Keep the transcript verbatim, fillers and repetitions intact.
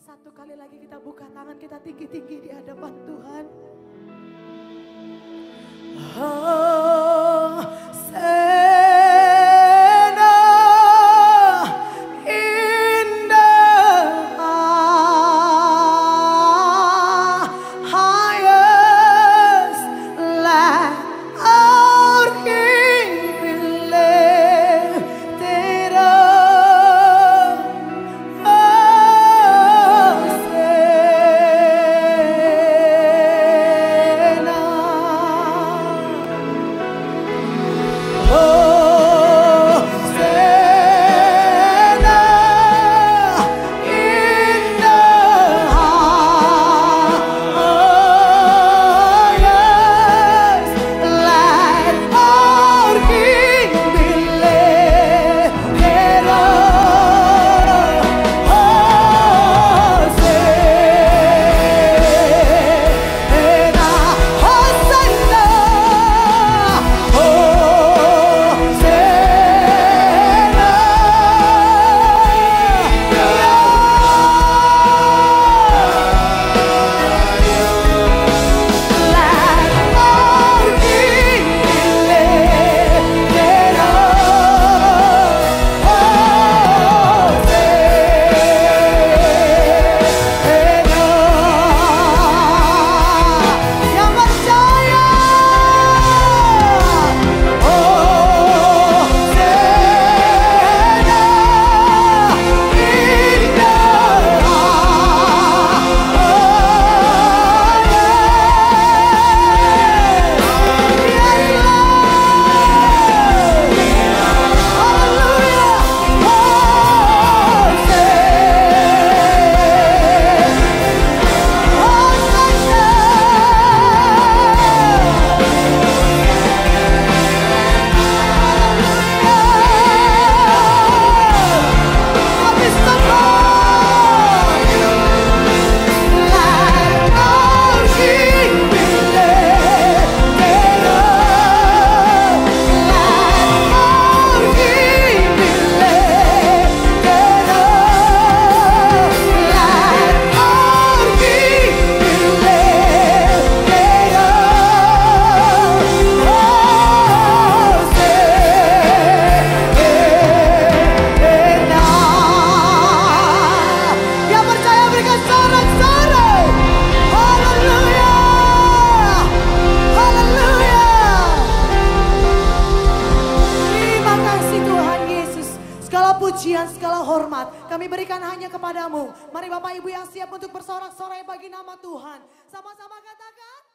Satu kali lagi kita buka tangan kita tinggi-tinggi di hadapan Tuhan. Oh, Sena indah, highest land our King will live there. Pujian, segala hormat kami berikan hanya kepadamu. Mari Bapak Ibu yang siap untuk bersorak-sorai bagi nama Tuhan. Sama-sama katakan.